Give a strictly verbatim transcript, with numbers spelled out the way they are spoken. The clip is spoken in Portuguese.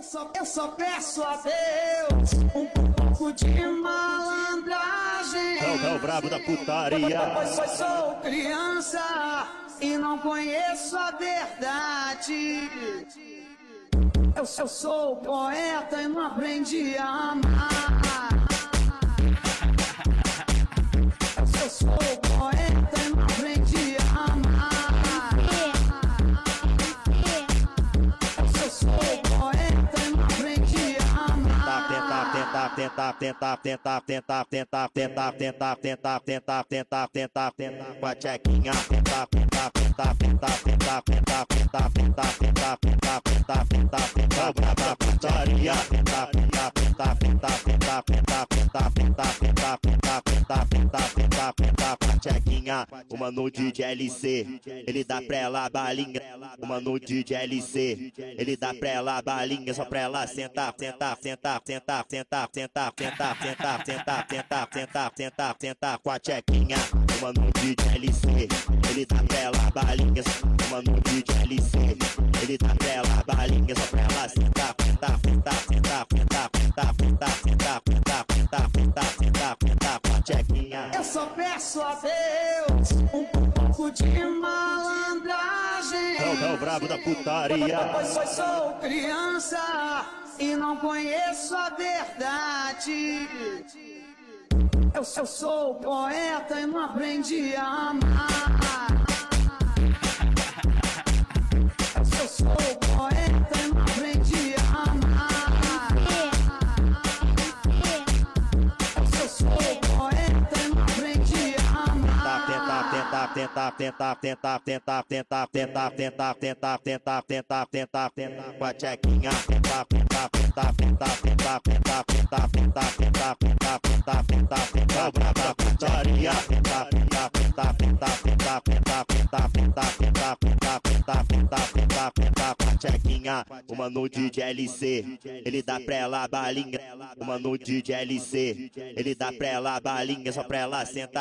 só, eu só peço a Deus um pouco de malandragem. É o, é o brabo da putaria. Pois, pois sou criança e não conheço a verdade. Eu, eu sou poeta e não aprendi a amar. Eu, eu sou poeta e não aprendi a amar. Eu, eu sou poeta e não aprendi a amar. Tentar, tentar, tentar, tentar, tentar, tentar, tentar, tentar, tentar, tentar, tentar, tentar, tentar, tentar, com a tchequinha. Tentar, tentar, tentar, tentar, tentar, tentar, tentar, tentar, tentar, tentar, tentar, tentar, tentar, braba putaria. Tentar, tentar, tentar, tentar, tentar, tentar, tentar, tentar, tentar, tentar, tentar, tentar, tentar, tentar, com a tchequinha. Uma nude de L C, ele dá pra ela balinha. Uma nude de L C, ele dá pra ela balinha, só pra ela sentar, sentar, sentar, sentar, sentar, sentar, sentar, sentar, sentar, sentar, sentar, sentar, sentar, com a tchequinha. Uma nude de L C, ele dá pra ela balinha. Uma nude de L C, ele dá pra ela balinha, só pra ela sentar, sentar, sentar, sentar, sentar, sentar, sentar, sentar, sentar, sentar, sentar, sentar, sentar, com a tchequinha. Eu só peço a Deus um pouco de malandragem. É o, é o brabo da putaria. Pois, pois sou criança e não conheço a verdade. Eu, eu sou poeta e não aprendi a amar. Eu, eu sou poeta e não aprendi a amar. Eu, eu sou poeta e não aprendi a amar. Tentar, tentar, tentar, tentar, tentar, tentar, tentar, tentar, tentar, tentar, tentar, tentar, tentar, tentar, com a tchequinha. Tentar, tentar, tentar, tentar, tentar, tentar, tentar, tentar, tentar, tentar, tentar, tentar, tentar, braba putaria. Tentar, tentar, tentar, tentar, tentar, tentar, tentar, tentar, tentar, tentar, tentar, tentar, tentar, tentar, com a tchequinha. Uma nude de L C, ele dá pra ela balinha. Uma nude de L C, ele dá pra ela balinha, só pra ela sentar.